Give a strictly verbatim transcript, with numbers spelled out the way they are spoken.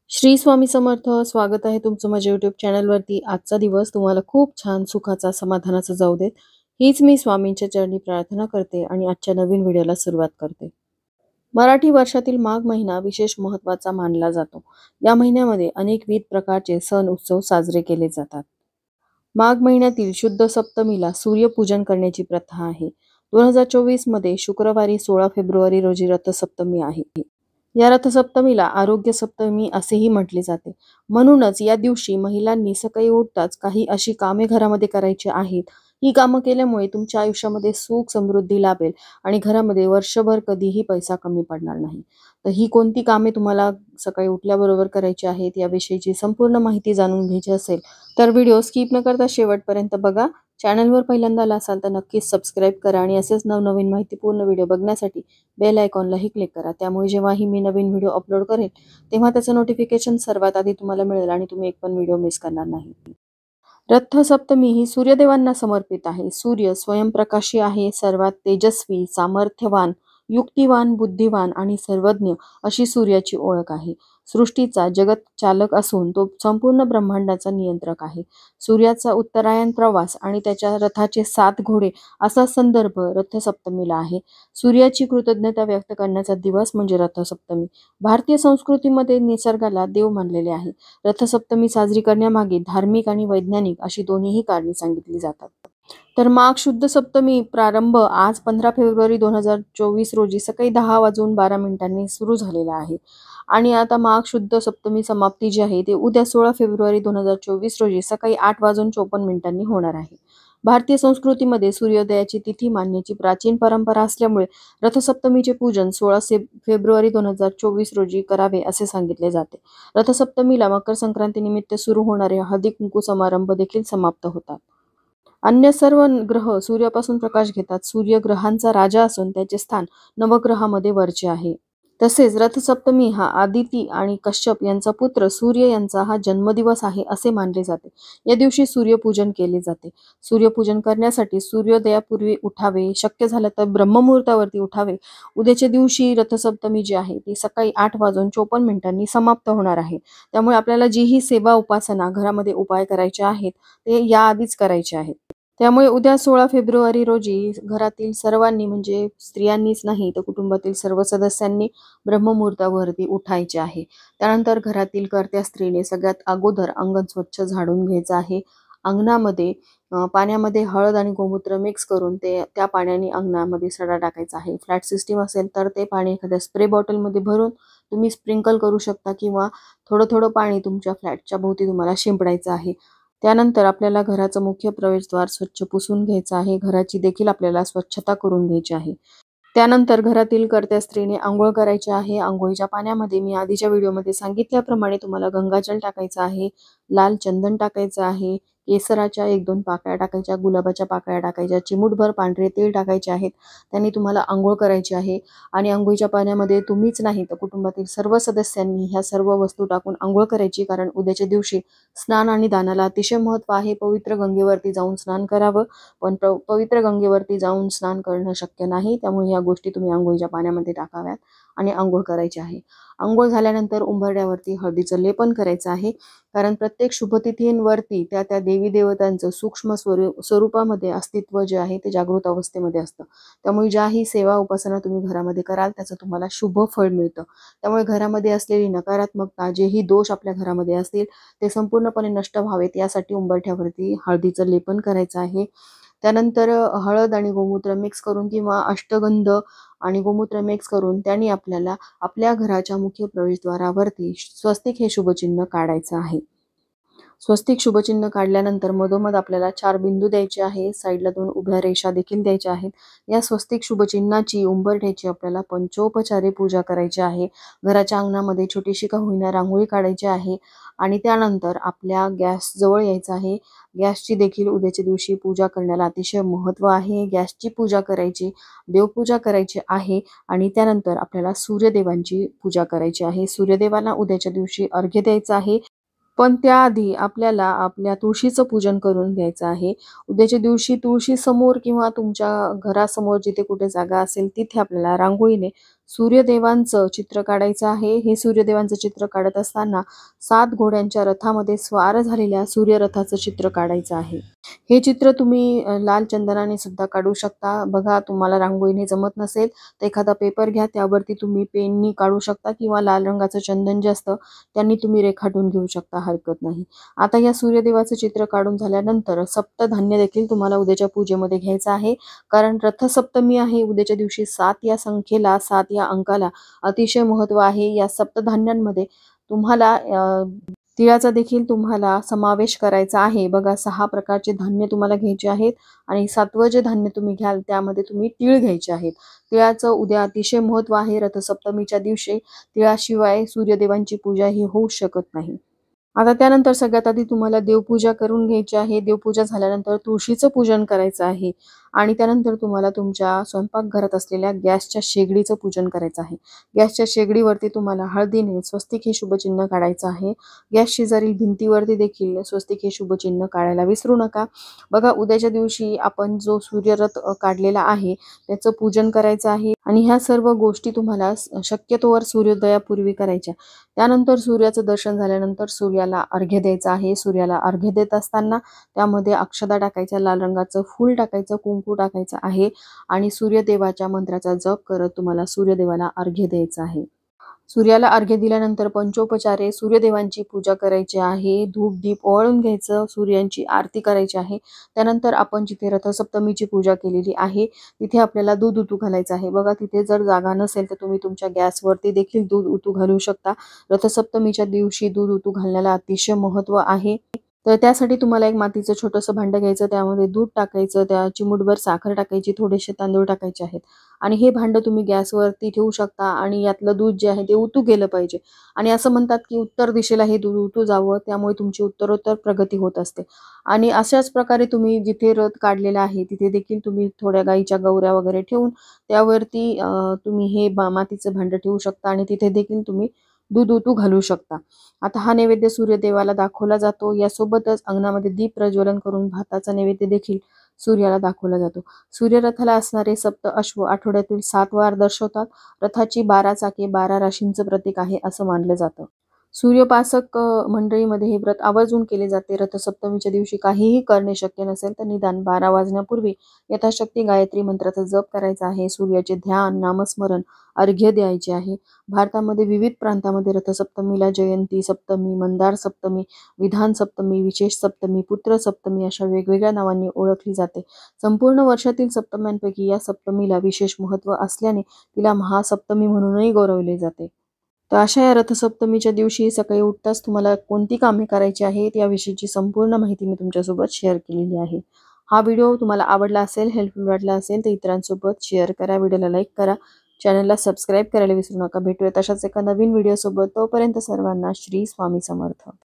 श्री स्वामी समर्थ. स्वागत आहे तुमचं माझ्या यूट्यूब चॅनलवरती. आजचा दिवस तुम्हाला खूप छान सुखाचा समाधानाचा जाऊ देत, हीच मी स्वामींच्या चरणी प्रार्थना करते आणि आजच्या नवीन व्हिडिओला सुरुवात करते. मराठी वर्षातील माघ महिना विशेष महत्त्वाचा मानला जातो. या महिन्यामध्ये अनेकविध प्रकारचे सण उत्सव साजरे केले जातात. माघ महिन्यातील शुद्ध सप्तमीला सूर्यपूजन करण्याची प्रथा आहे. दोन हजार चोवीस मध्ये शुक्रवारी सोळा फेब्रुवारी रोजी रथसप्तमी आहे. या रथसप्तमीला आरोग्य सप्तमी असेही म्हटले जाते. म्हणूनच या दिवशी महिलांनी सकाळी उठताच काही अशी कामे घरामध्ये करायची आहेत. ही कामं केल्यामुळे तुमच्या आयुष्यामध्ये सुख समृद्धी लाभेल आणि घरामध्ये वर्षभर कधीही पैसा कमी पडणार नाही. तर ही कोणती कामे तुम्हाला सकाळी उठल्याबरोबर करायची आहेत याविषयीची संपूर्ण माहिती जाणून घ्यायची असेल तर व्हिडिओ स्किप न करता शेवटपर्यंत बघा. चॅनलवर पहिल्यांदा आला असाल तर नक्कीच सबस्क्राईब करा आणि असेच नवनवीन माहितीपूर्ण व्हिडिओ बघण्यासाठी बेल आयकॉनलाही क्लिक करा. त्यामुळे जेव्हाही मी नवीन व्हिडिओ अपलोड करेन तेव्हा त्याचं नोटिफिकेशन सर्वात आधी तुम्हाला मिळेल आणि तुम्ही एक पण व्हिडिओ मिस करणार नाही. रथसप्तमी ही सूर्यदेवांना समर्पित आहे. सूर्य स्वयंप्रकाशी आहे, सर्वात तेजस्वी, सामर्थ्यवान, युक्तिवान, बुद्धिवान आणि सर्वज्ञ अशी सूर्याची ओळख आहे. सृष्टीचा जगत चालक असून तो संपूर्ण ब्रह्मांडाचा नियंत्रक आहे. सूर्याचा उत्तरायण प्रवास आणि त्याच्या रथाचे सात घोडे असा संदर्भ रथसप्तमीला आहे. सूर्याची कृतज्ञता व्यक्त करण्याचा दिवस म्हणजे रथसप्तमी. भारतीय संस्कृतीमध्ये निसर्गाला देव मानलेले आहे. रथसप्तमी साजरी करण्यामागे धार्मिक आणि वैज्ञानिक अशी दोन्हीही कारणे सांगितली जातात. तर माघ शुद्ध सप्तमी प्रारंभ आज पंधरा फेब्रुवारी दोन हजार चोवीस रोजी सकाळी दहा वाजून बारा मिनिटांनी सुरू झालेला आहे आणि आता माघ शुद्ध सप्तमी समाप्ती जी आहे ते उद्या सोळा फेब्रुवारी दोन हजार चोवीस रोजी सकाळी आठ वाजून चोपन्न मिनिटांनी होणार आहे. भारतीय संस्कृतीमध्ये सूर्योदयाची तिथी मानण्याची प्राचीन परंपरा असल्यामुळे रथसप्तमीचे पूजन सोळा फेब्रुवारी दोन हजार चोवीस रोजी करावे असे सांगितले जाते. रथसप्तमीला मकर संक्रांतीनिमित्त सुरू होणारे हळदी कुंकू समारंभ देखील समाप्त होतात. अन्य सर्व ग्रह सूर्यापासून प्रकाश घेतात. सूर्य ग्रहांचा राजा असून त्याचे स्थान नवग्रहामध्ये वरचे आहे. तसेच रथसप्तमी हा आदिती आणि कश्यप यांचा पुत्र सूर्य यांचा हा जन्मदिवस आहे असे मानले जाते. या दिवशी सूर्यपूजन केले जाते. सूर्यपूजन करण्यासाठी सूर्योदयापूर्वी उठावे, शक्य झालं तर ब्रह्ममुहूर्तावरती उठावे. उद्याच्या दिवशी रथसप्तमी जी आहे ती सकाळी आठ वाजून चोपन्न मिनिटांनी समाप्त होणार आहे. त्यामुळे आपल्याला जी ही सेवा उपासना घरामध्ये उपाय करायचे आहेत ते याआधीच करायचे आहेत. त्यामुळे उद्या सोळा फेब्रुवारी रोजी घरातील सर्वांनी म्हणजे स्त्रियांनीच नाही तर कुटुंबातील सर्व सदस्यांनी ब्रह्ममुहूर्तावरती उठायचे आहे. त्यानंतर घरातील कर्त्या स्त्रीने सगळ्यात अगोदर अंगण स्वच्छ झाडून घ्यायचं आहे. अंगणामध्ये पाण्यामध्ये हळद आणि गोमूत्र मिक्स करून ते त्या पाण्याने अंगणामध्ये सडा टाकायचा आहे. फ्लॅट सिस्टीम असेल तर ते पाणी एखाद्या स्प्रे बॉटलमध्ये भरून तुम्ही स्प्रिंकल करू शकता किंवा थोडं थोडं पाणी तुमच्या फ्लॅटच्या भोवती तुम्हाला शिंपडायचं आहे. त्यानंतर आपल्याला घराचं मुख्य प्रवेशद्वार स्वच्छ पुसून घ्यायचं आहे. घराची देखील आपल्याला स्वच्छता करून घ्यायची आहे. त्यानंतर घरातील कर्त्या स्त्रीने आंघोळ करायची आहे. आंघोळीच्या पाण्यामध्ये मी आधीच्या व्हिडिओमध्ये सांगितल्याप्रमाणे तुम्हाला गंगाजल टाकायचं आहे, लाल चंदन टाकायचं आहे, केसराच्या एक दोन पाकळ्या टाकायच्या, गुलाबाच्या पाकळ्या टाकायच्या, चिमूटभर पांढरे तेल टाकायचे आहेत. त्यांनी तुम्हाला आंघोळ करायची आहे आणि आंघोळीच्या पाण्यामध्ये तुम्हीच नाही तर कुटुंबातील सर्व सदस्यांनी ह्या सर्व वस्तू टाकून आंघोळ करायची. कारण उद्याच्या दिवशी स्नान आणि दानाला अतिशय महत्त्व आहे. पवित्र गंगेवरती जाऊन स्नान करावं, पण पवित्र गंगेवरती जाऊन स्नान करणं शक्य नाही. त्यामुळे या गोष्टी तुम्ही आंघोळीच्या पाण्यामध्ये टाकाव्यात आणि आंघोळ करायची आहे. आंघोळ झाल्यानंतर उंबरड्यावरती हळदीचं लेपन करायचं आहे. कारण प्रत्येक शुभतिथींवरती त्या त्या देवी देवतांचं सूक्ष्म स्वरूप स्वरूपामध्ये अस्तित्व जे आहे ते जागृत अवस्थेमध्ये असतं. त्यामुळे ज्याही सेवा उपासना तुम्ही घरामध्ये कराल त्याचं तुम्हाला शुभ फळ मिळतं. त्यामुळे घरामध्ये असलेली नकारात्मकता, जेही दोष आपल्या घरामध्ये असतील ते संपूर्णपणे नष्ट व्हावेत यासाठी उंबरठ्यावरती हळदीचं लेपन करायचं आहे. त्यानंतर हळद आणि गोमूत्र मिक्स करून किंवा अष्टगंध आणि गोमूत्र मिक्स करून त्यांनी आपल्याला आपल्या घराच्या मुख्य प्रवेशद्वारावरती स्वस्तिक हे शुभचिन्ह काढायचं आहे. स्वस्तिक शुभचिन्ह काढल्यानंतर मधोमध आपल्याला चार बिंदू द्यायचे आहे. साईडला दोन उभ्या रेषा देखील द्यायच्या आहेत. या स्वस्तिक शुभचिन्हाची उंबरठ्याची आपल्याला पंचोपचारे पूजा करायची आहे. घराच्या अंगणामध्ये छोटीशी का होईना रांगोळी काढायची आहे आणि त्यानंतर आपल्या गॅस जवळ यायचं आहे. गॅसची देखील उद्याच्या दिवशी पूजा करण्याला अतिशय महत्त्व आहे. गॅसची पूजा करायची, देवपूजा करायची आहे आणि त्यानंतर आपल्याला सूर्यदेवांची पूजा करायची आहे. सूर्यदेवाला उद्याच्या दिवशी अर्घ्य द्यायचं आहे. पण त्याआधी आपल्याला आपल्या तुळशीचं पूजन करून घ्यायचं आहे. उद्याच्या दिवशी तुळशी समोर किंवा तुमच्या घरासमोर जिथे कुठे जागा असेल तिथे आपल्याला रांगोळीने सूर्यदेवांचं चित्र काढायचं आहे। हे सूर्यदेवांचं चित्र काढत असताना सात घोड्यांच्या रथामध्ये स्वार झालेल्या सूर्यरथाचं चित्र काढायचं आहे। हे चित्र तुम्ही अ, लाल चंदनाने सुद्धा काढू शकता। बघा तुम्हाला रांगोळीने जमत नसेल तर एखादा पेपर घ्या, त्यावरती तुम्ही पेननी काढू शकता किंवा लाल रंगाचं चंदन जे असतं त्यांनी तुम्ही रेखाटून घेऊ शकता, हरकत नाही। आता या सूर्यदेवाचं चित्र काढून झाल्यानंतर सप्तधान्य देखील तुम्हाला उद्याच्या पूजेमध्ये घ्यायचं आहे, कारण रथसप्तमी आहे उद्याच्या दिवशी। सात या संख्येला, सात या अंकाला अतिशय महत्त्व आहे। या सप्तधान्यांमध्ये तुम्हाला अ, तिळाचा देखील तुम्हाला समावेश करायचा आहे। बघा सहा प्रकारचे धान्य तुम्हाला घ्यायचे आहेत आणि सातवं जे धान्य तुम्ही घ्याल त्यामध्ये तुम्ही तीळ घ्यायचे आहेत। तिळाचं उद्या अतिशय महत्त्व आहे। रथसप्तमीच्या दिवशी तिळाशिवाय सूर्यदेवांची पूजा ही होऊ शकत नाही। आता त्यानंतर सगळ्यात आधी तुम्हाला देवपूजा करून घ्यायची आहे। देवपूजा झाल्यानंतर तुळशीचं पूजन करायचं आहे आणि त्यानंतर तुम्हाला तुमच्या स्वयंपाकघरात असलेल्या गॅसच्या शेगडीचं पूजन करायचं आहे। गॅसच्या शेगडीवरती तुम्हाला हळदीने स्वस्तिक हे शुभचिन्ह काढायचं आहे। गॅस शेजारील भिंतीवरती देखील स्वस्तिक हे शुभचिन्ह काढायला विसरू नका। बघा उद्याच्या दिवशी आपण जो सूर्यरथ अ, काढलेला आहे त्याचं पूजन करायचं आहे आणि ह्या सर्व गोष्टी तुम्हाला शक्यतोवर सूर्योदयापूर्वी करायच्या। त्यानंतर सूर्याचं दर्शन झाल्यानंतर सूर्याला अर्घ्य द्यायचं आहे। सूर्याला अर्घ्य देत असताना त्यामध्ये अक्षदा टाकायच्या, लाल रंगाचं फूल टाकायचं, कुंकू टाकायचं आहे आणि सूर्यदेवाच्या मंत्राचा जप करत तुम्हाला सूर्यदेवाला अर्घ्य द्यायचं आहे। सूर्याला अर्घ्य दिल्यानंतर पंचोपचारे सूर्यदेवांची पूजा करायची आहे। धूप दीप ओवाळून घ्यायचं, सूर्यांची आरती करायची आहे। त्यानंतर आपण जिथे रथसप्तमीची पूजा केलेली आहे तिथे आपल्याला दूध उतू घालायचं आहे। बघा तिथे जर जागा नसेल तर तुम्ही तुमच्या गॅसवरती देखील दूध उतू घालू शकता। रथसप्तमीच्या दिवशी दूध उतू घालण्याला अतिशय महत्त्व आहे। तर त्यासाठी तुम्हाला एक मातीचं छोटंसं भांडं घ्यायचं, त्यामध्ये दूध टाकायचं, त्या चिमूटभर साखर टाकायची, थोडेसे तांदूळ टाकायचे आहेत आणि हे भांडं तुम्ही गॅसवरती ठेवू शकता आणि यातलं दूध जे आहे ते उतू गेलं पाहिजे। आणि असं म्हणतात की उत्तर दिशेला हे दूध उतू जावं, त्यामुळे तुमची उत्तरोत्तर प्रगती होत असते। आणि अशाच प्रकारे तुम्ही जिथे रथ काढलेला आहे तिथे देखील तुम्ही थोड्या गाईच्या गौऱ्या वगैरे ठेवून त्यावरती अ, तुम्ही हे मातीचं भांडं ठेवू शकता आणि तिथे देखील तुम्ही दूध उतू घालू शकता। आता हा नैवेद्य सूर्यदेवाला दाखवला जातो। यासोबतच अंगणामध्ये दीप प्रज्वलन करून भाताचा नैवेद्य देखील सूर्याला दाखवला जातो। सूर्यरथाला असणारे सप्त अश्व आठवड्यातील सात वार दर्शवतात। रथाची बारा चाके बारा राशींचं प्रतीक आहे असं मानलं जातं। सूर्योपासक अ, मंडळीमध्ये हे व्रत आवर्जून केले जाते। रथसप्तमीच्या दिवशी काहीही करणे शक्य नसेल तर निदान बारा वाजण्यापूर्वी यथाशक्ती गायत्री मंत्राचा जप करायचा आहे। सूर्याचे ध्यान, नामस्मरण, अर्घ्य द्यायचे आहे। भारतामध्ये विविध प्रांतामध्ये रथसप्तमीला जयंती सप्तमी, मंदार सप्तमी, विधान सप्तमी, विशेष सप्तमी, पुत्र सप्तमी अशा वेगवेगळ्या नावांनी ओळखली जाते। संपूर्ण वर्षातील सप्तम्यांपैकी या सप्तमीला विशेष महत्त्व असल्याने तिला महासप्तमी म्हणूनही गौरवले जाते। तर अशा या रथसप्तमीच्या दिवशी सकाळी उठताच तुम्हाला कोणती कामे करायची आहेत याविषयीची संपूर्ण माहिती मी तुमच्यासोबत शेअर केलेली आहे। हा व्हिडिओ तुम्हाला आवडला असेल, हेल्पफुल वाटला असेल तर इतरांसोबत शेअर करा, व्हिडिओला लाईक करा, चॅनलला सबस्क्राईब करायला विसरू नका। भेटूयात अशाच एका नवीन व्हिडिओसोबत, तोपर्यंत सर्वांना श्री स्वामी समर्थ।